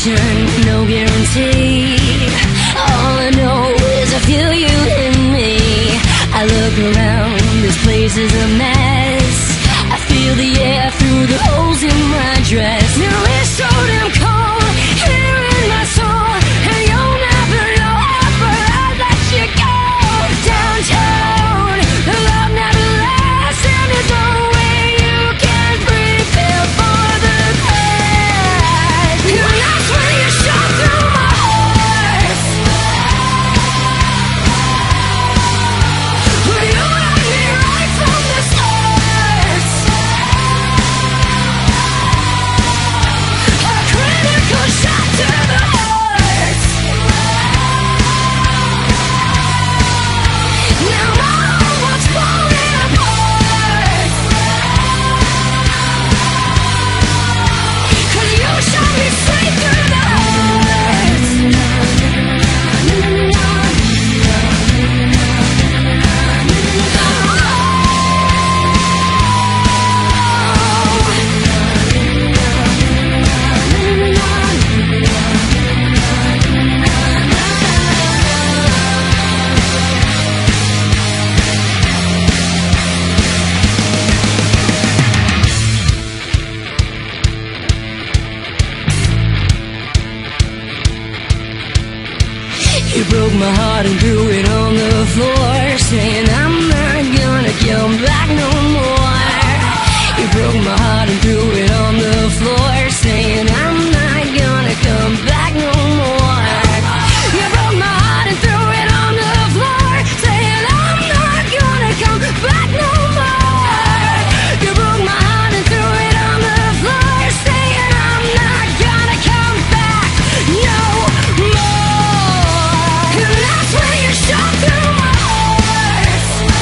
destination, no guarantee. All I know is I feel you in me. I look around, this place is a mess. I feel the air through the holes in my dress. Now it's so damn cold here in my soul, and you'll never know ever I'll let you go. Downtown, the love never lasts, and there's no way you can prepare for the crash. And that's when you shot through my heart. But you had me right from the start. A critical shot to the heart. Now my whole world's falling apart. 'Cause you shot me straight through the heart. You broke my heart and threw it on the floor, saying I'm not gonna come back no more. You broke my heart and threw it on the floor, saying I'm not gonna come back no more. You broke my heart and threw it on the floor, saying I'm not gonna come back no more. You broke my heart and threw it on the floor, saying I'm not gonna come back no more. And that's when you shot through my heart.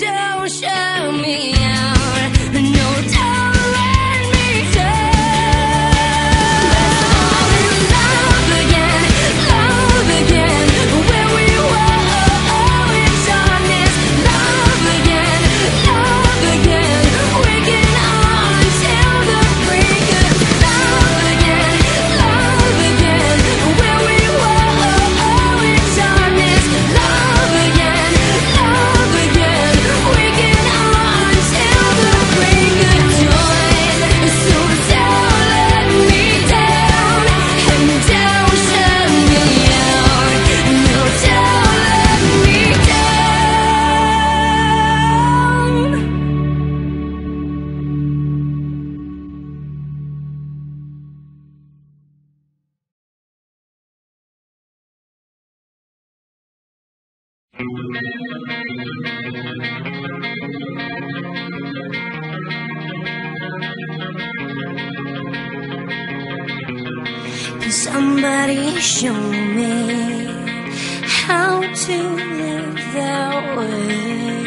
don't shut me out. No, don't let me down. Let's fall in love again, where we were in darkness. Love again, waking on till the break of love again, where we were in darkness. Love again, waking on till the break of dawn. So don't let me down, and don't shut me out. No, don't let me down. Can somebody show me how to live that way?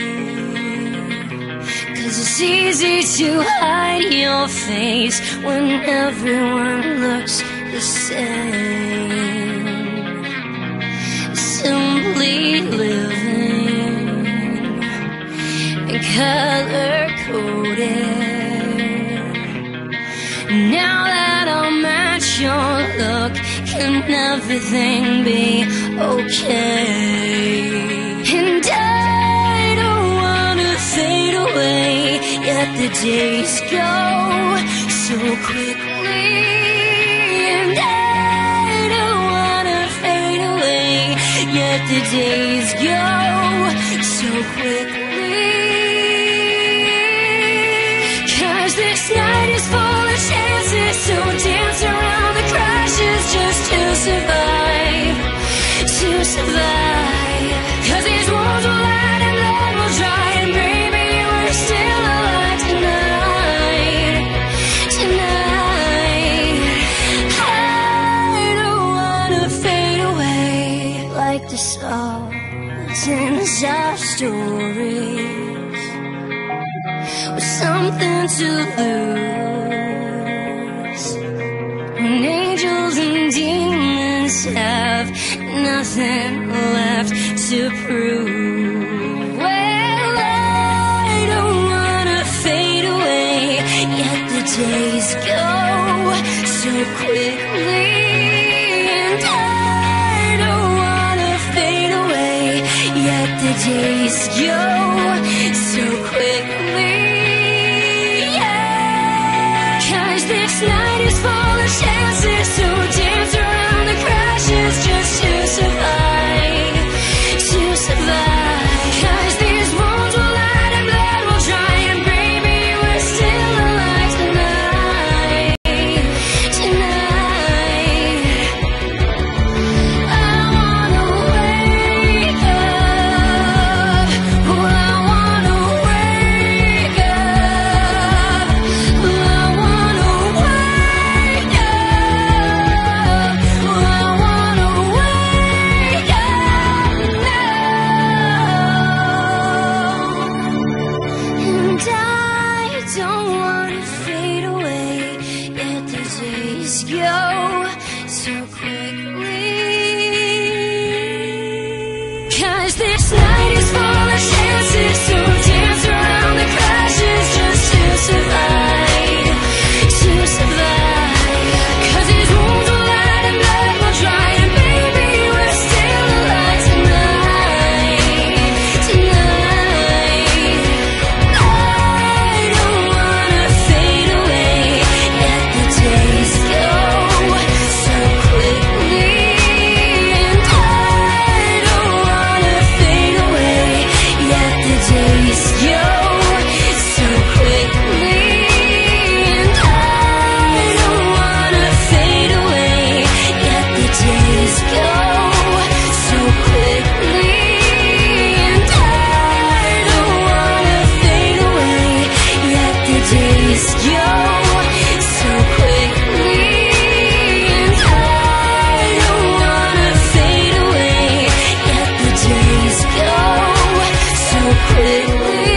'Cause it's easy to hide your face when everyone looks the same. Simply living and color-coded. Now that I'm at your look, can everything be okay? And I don't wanna fade away, yet the days go so quickly. And I don't wanna fade away, yet the days go so quickly. 'Cause this night is full of chances, so dance around the crashes just to survive, to survive. 'Cause these wounds will light and blood will dry, and baby, we're still alive tonight, tonight. I don't wanna fade away like the songs in our stories, with something to lose, when angels and demons have nothing left to prove. Well, I don't wanna fade away, yet the days go so quickly. And I don't wanna fade away, yet the days go so quickly. Yeah. 'Cause this night is full of chances, so dance around the crashes just to survive, to survive. 'Cause these wounds will light and blood will dry, and baby, we're still alive tonight, tonight. I wanna wake up, oh, I wanna wake up, oh, I wanna wake up, oh, I wanna wake up now. And I don't wanna fade away, yet the days go so quickly. 'Cause this night is full of chances, so dance around the crashes just to survive, to survive. 'Cause these wounds will light and blood will dry, and baby, we're still alive tonight, tonight. I don't wanna fade away, yet the days go so quickly. And I don't wanna fade away, yet the days go so quickly. And I don't wanna fade away, yet the days go so quickly. And I don't wanna fade away, yet the days go so quickly. And I don't wanna fade away, yet the days go so quickly.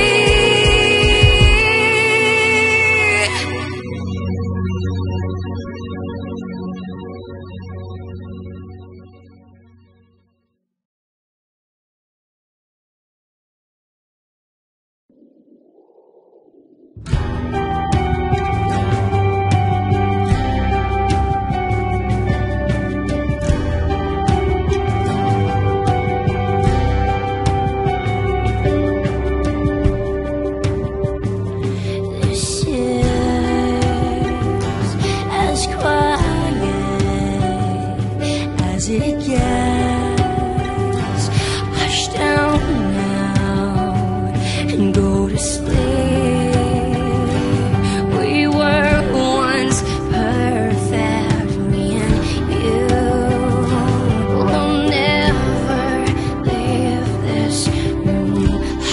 go to sleep. We were once perfect, me and you. We'll never leave this room.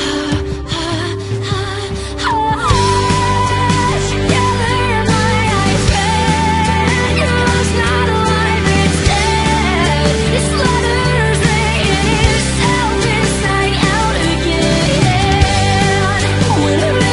Together my eyes red. Your love's not alive, it's dead. This letter's laying itself inside out again. When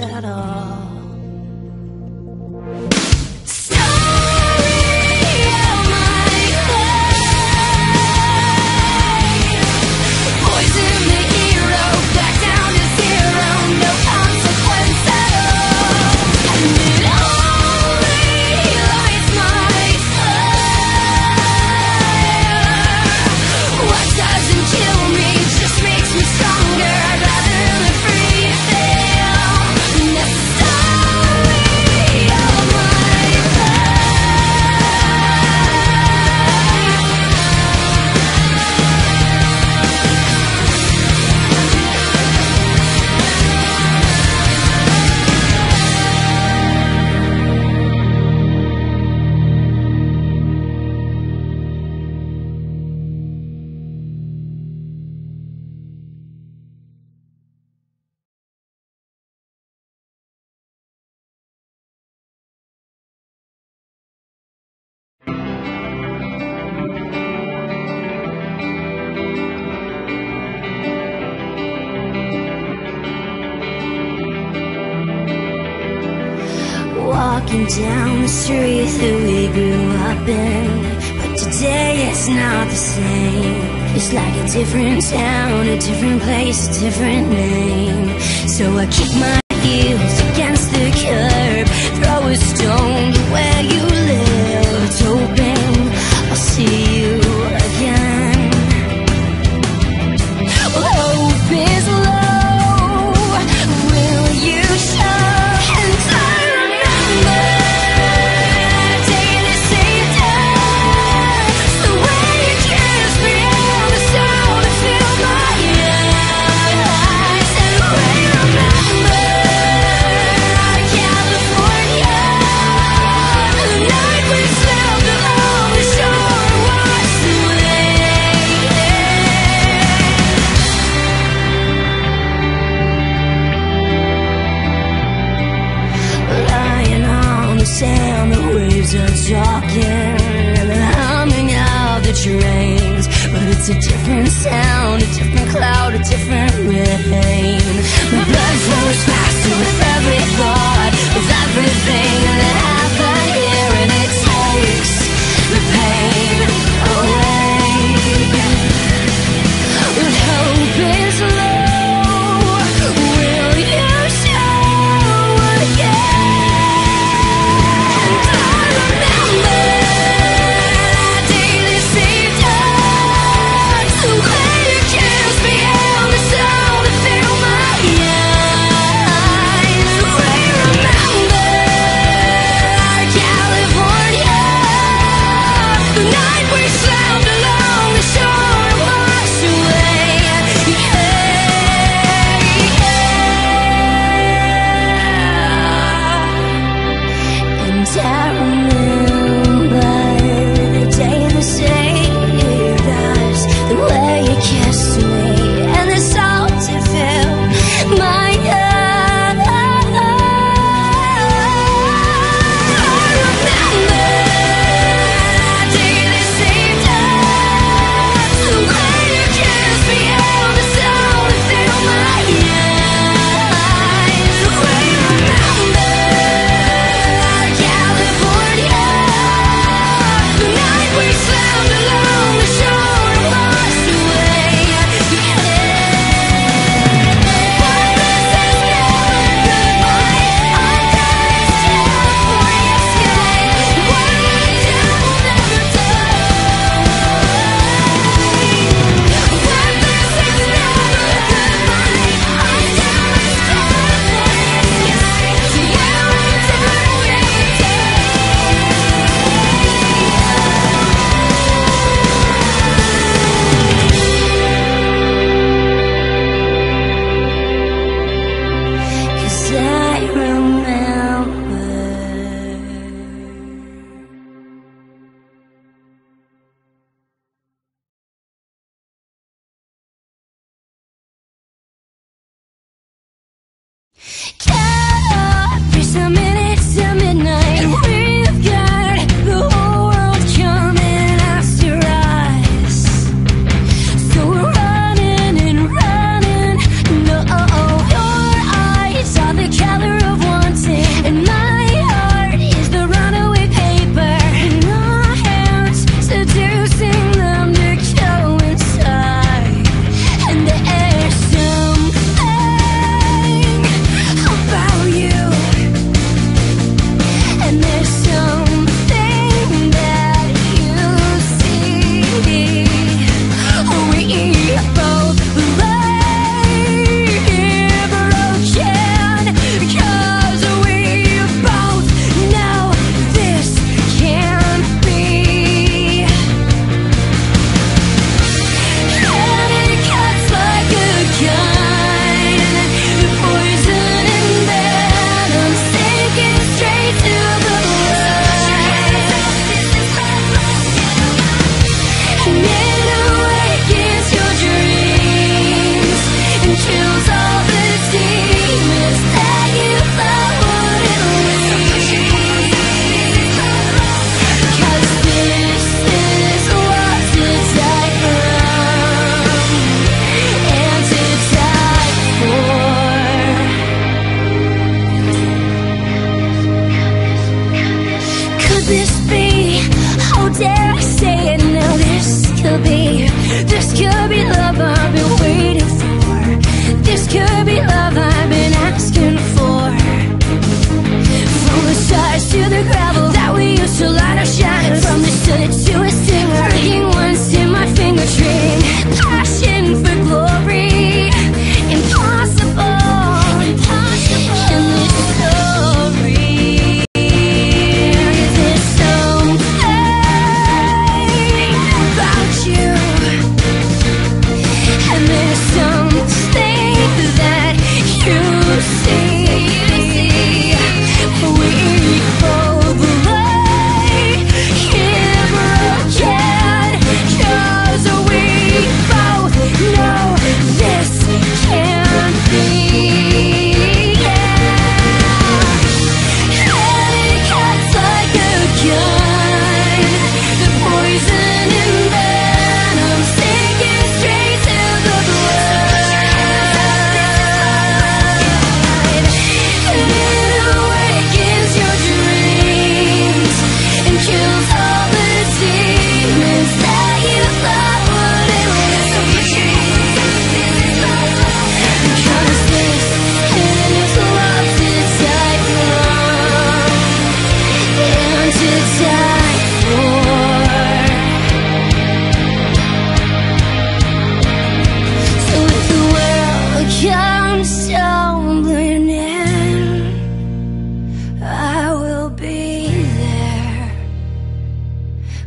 at all. Walking down the street that we grew up in, but today it's not the same. It's like a different town, a different place, a different name. So I kick my heels against the curb, throw a stone to where you lived, hoping I'll see you again. Well, hope is low, will you show? Sand, the waves are talking, and the humming of the trains. But it's a different sound, a different cloud, a different rain. My blood flows faster with every thought, with everything that happened here, and it takes the pain away. When hope is low, will you show again? Remember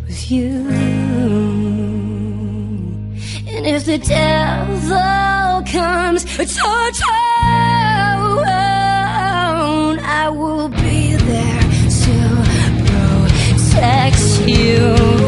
with you. And if the devil comes to town, I will be there to protect you.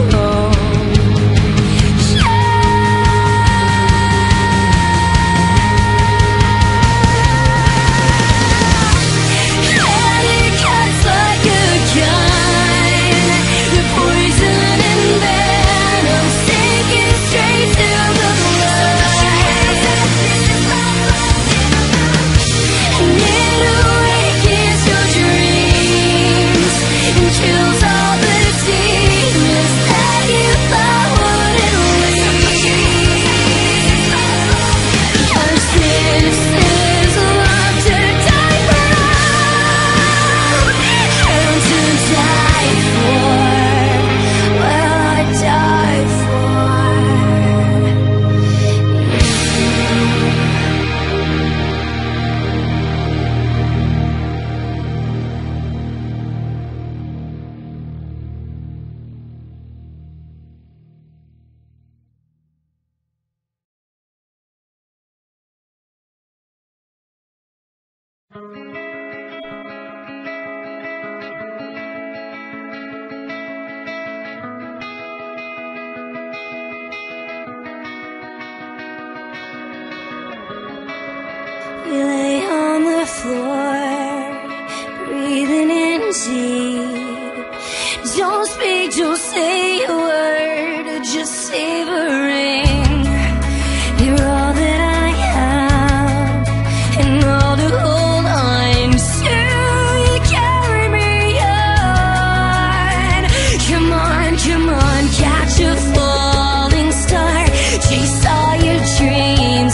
We lay on the floor, breathing in deep. Don't speak, don't say a word, just savoring. You're all that I have, and all to hold on to. You carry me on. Come on, come on, catch a falling star. Chase all your dreams.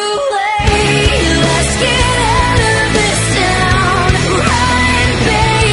Let's get out of this town, run, baby.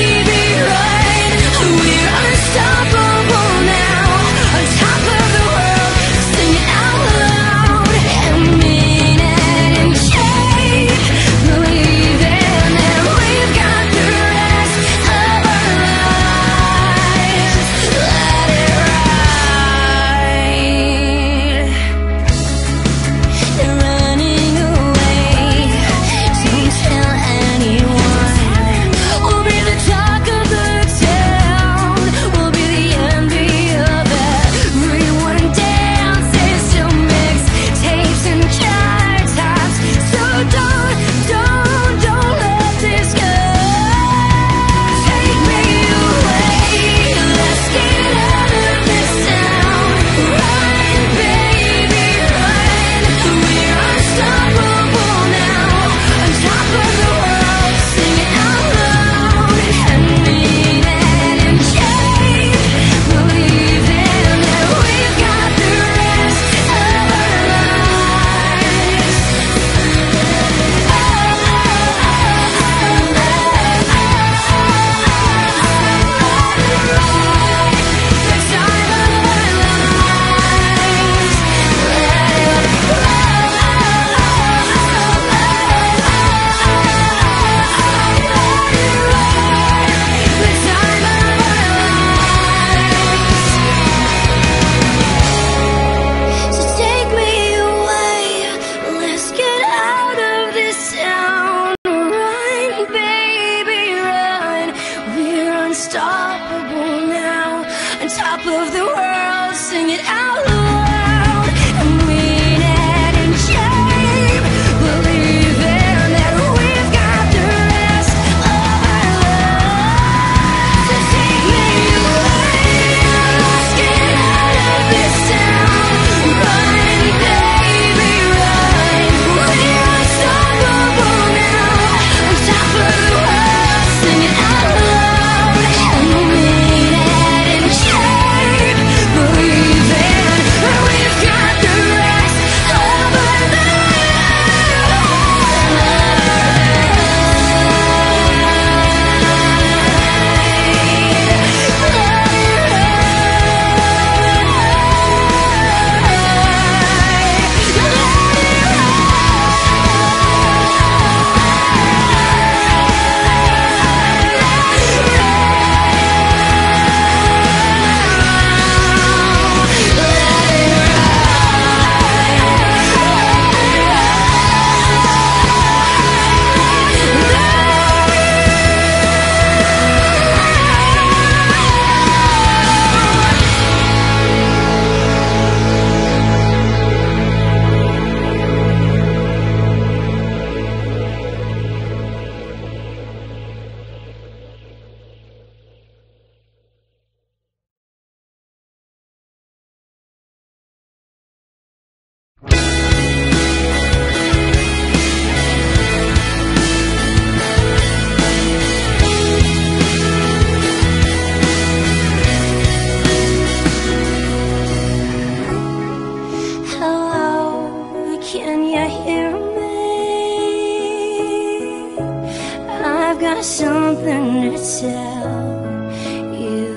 I've got something to tell you.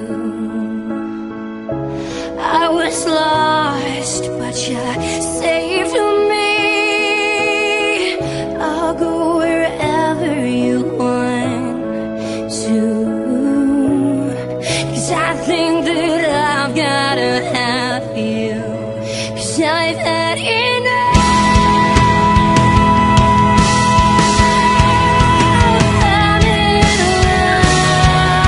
I was lost, but you saved me. I'll go wherever you want to, 'cause I think that I've gotta have you, 'cause I've had enough. I'm in love.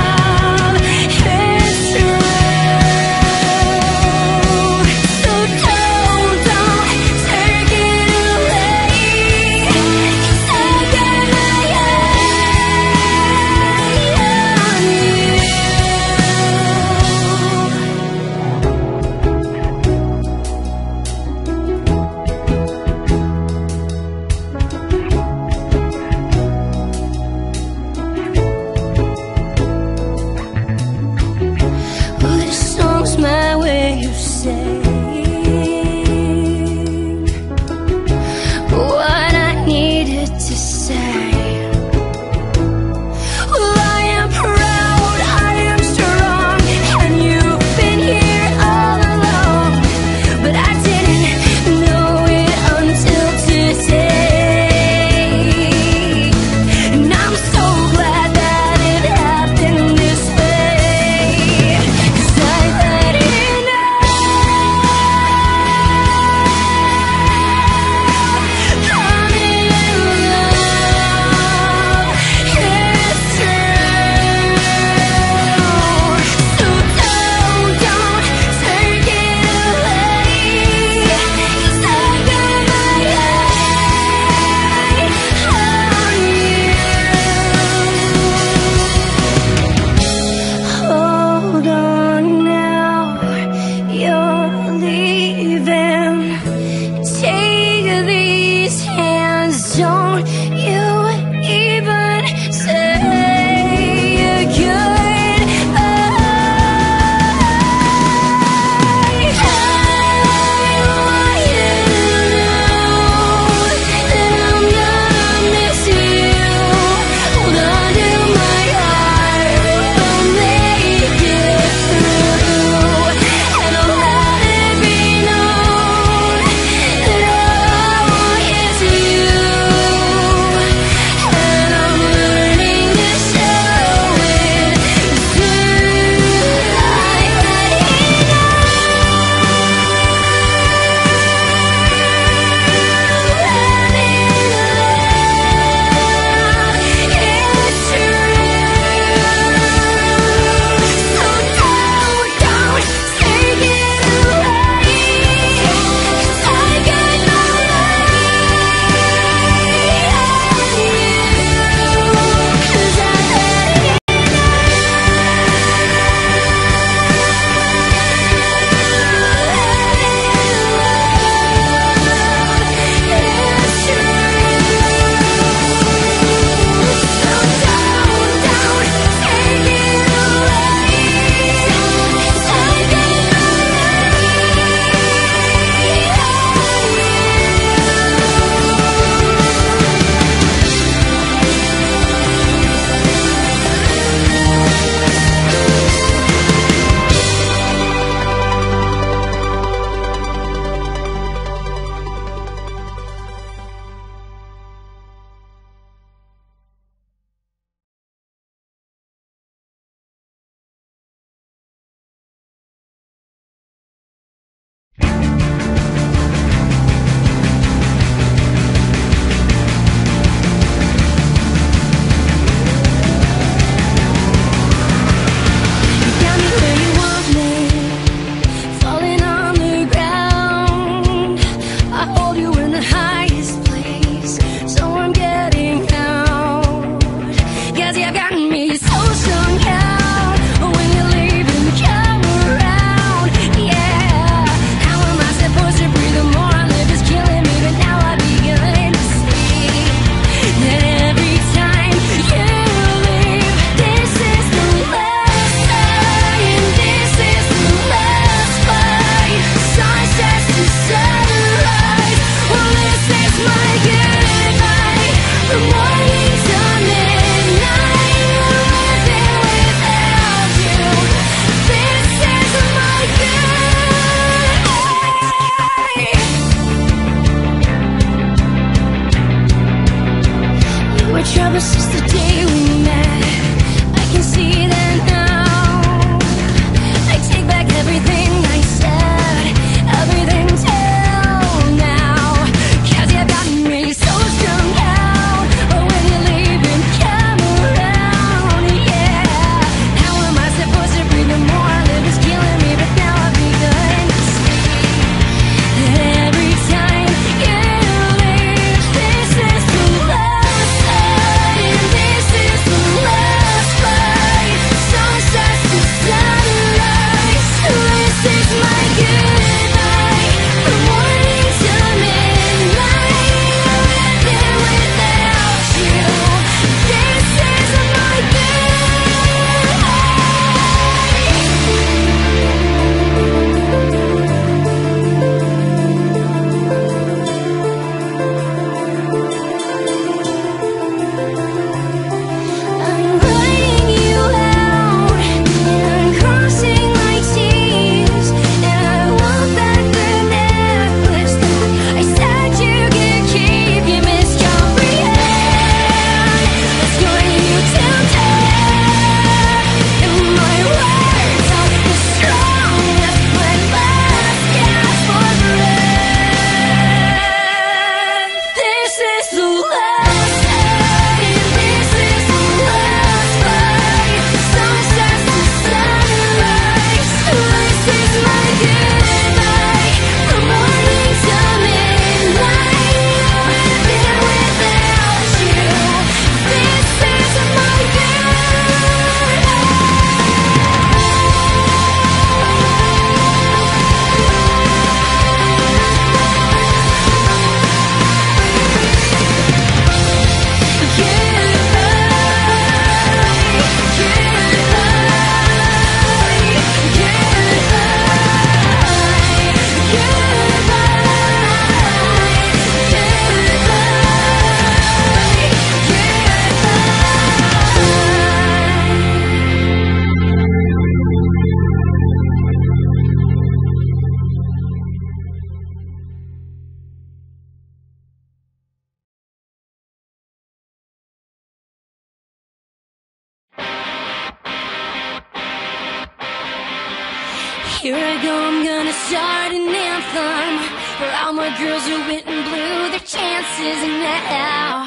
Here I go, I'm gonna start an anthem for all my girls who went and blew their chances now.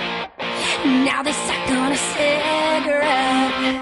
Now they suck on a cigarette.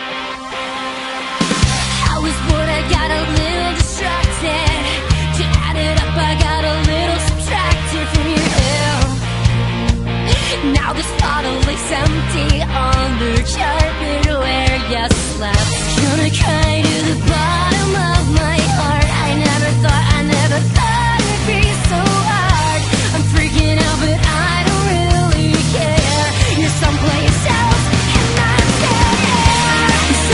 I was bored, I got a little distracted. To add it up, I got a little subtracted from your help. Now this bottle is empty on the carpet where you slept. Gonna cry to the bottom of my heart. I never thought it'd be so hard. I'm freaking out, but I don't really care. You're someplace else, and I'm still here.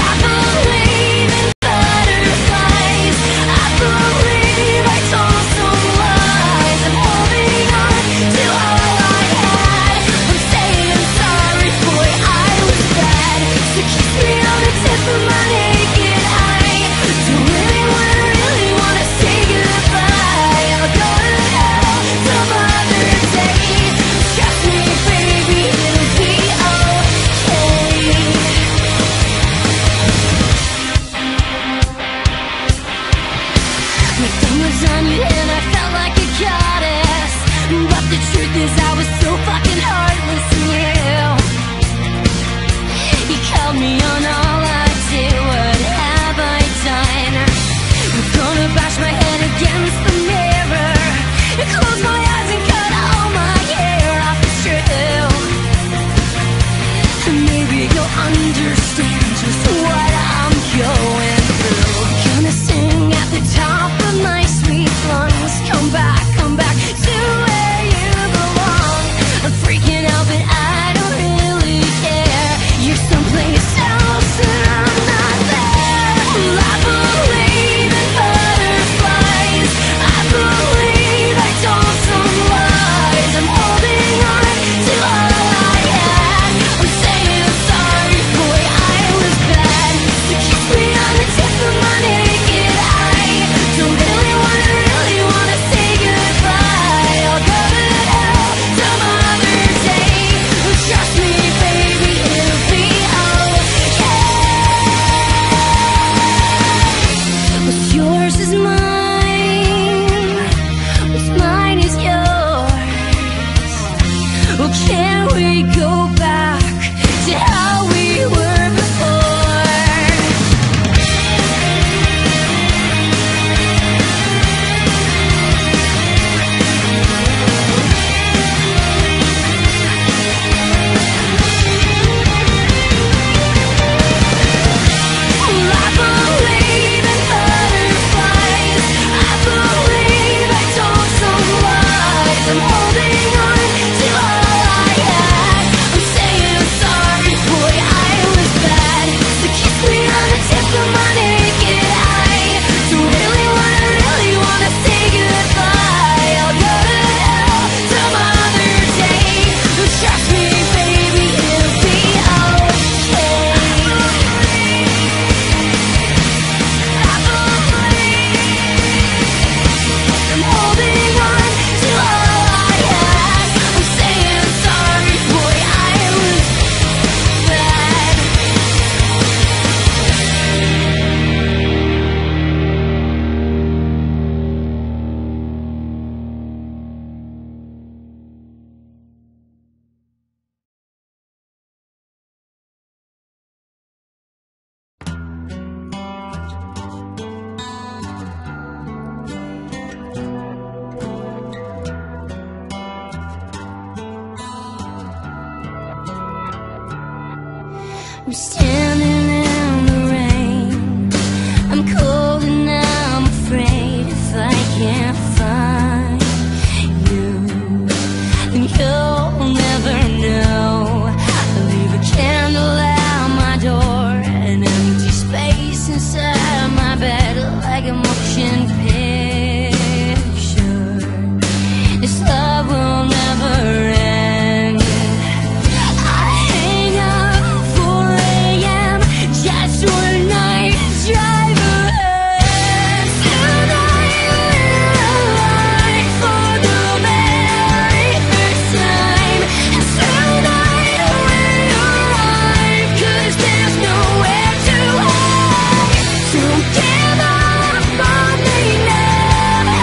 I'm standing in the rain. I'm cold and I'm afraid if I can't find you, then you'll never know. I leave a candle at my door, an empty space inside my bed, like a motion picture. This love will never end. I hang up 4 a.m. just one night drive ahead. Tonight we're alive for the very first time. And tonight we're alive, 'cause there's nowhere to hide. Don't give up on me now,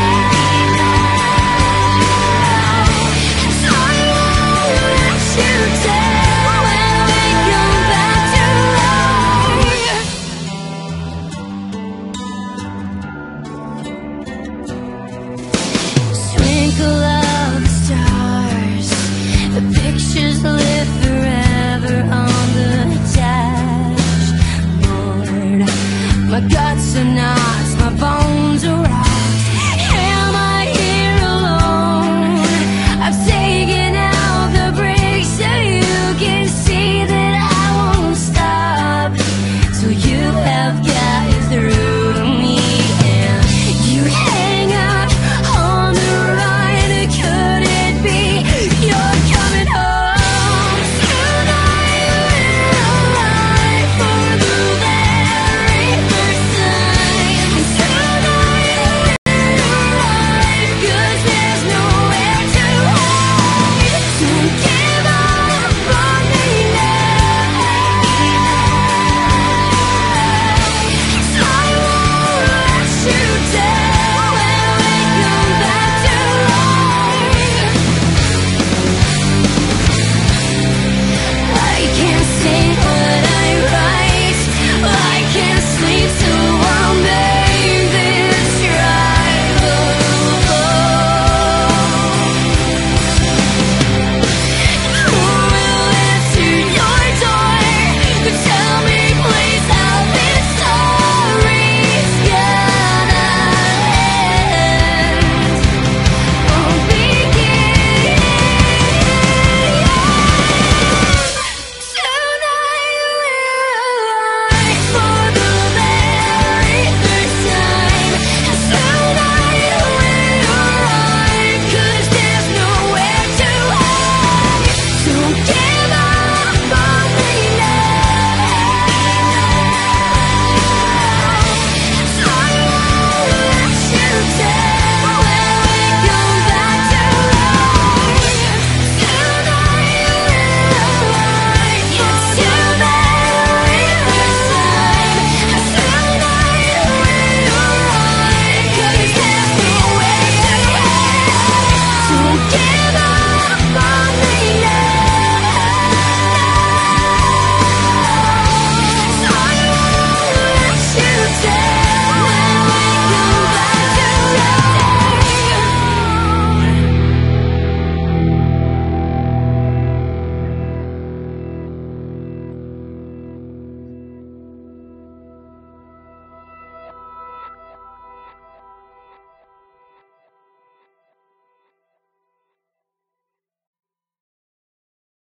'cause I won't let you down when we come back to life. Twinkle of the stars, the pictures live forever on the dashboard. My guts are not